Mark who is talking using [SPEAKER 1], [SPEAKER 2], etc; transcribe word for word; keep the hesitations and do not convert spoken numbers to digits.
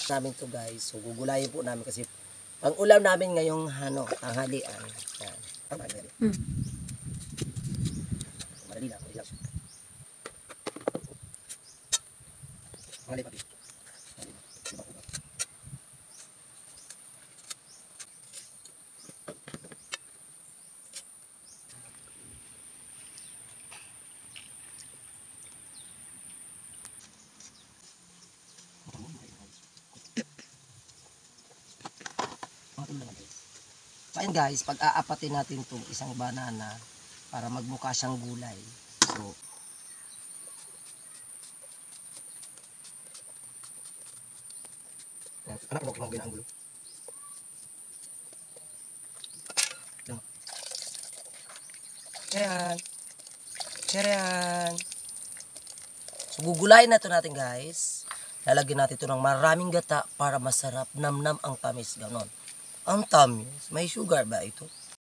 [SPEAKER 1] namin to guys. So gugulayin po namin kasi pang ulam namin ngayong ano, tanghalian. Yan. Tama na.
[SPEAKER 2] Hmm.
[SPEAKER 1] Madali lang, madali lang. Madali pa. So ayun guys, pag-aapatin natin itong isang banana para magmukha siyang gulay. So, anak ko kung ginang gulo. Charan. Charan. So gugulayin na ito natin guys. Lalagyan natin ito ng maraming gata para masarap, namnam ang tamis. Ganon. Ang tamis. May sugar ba ito?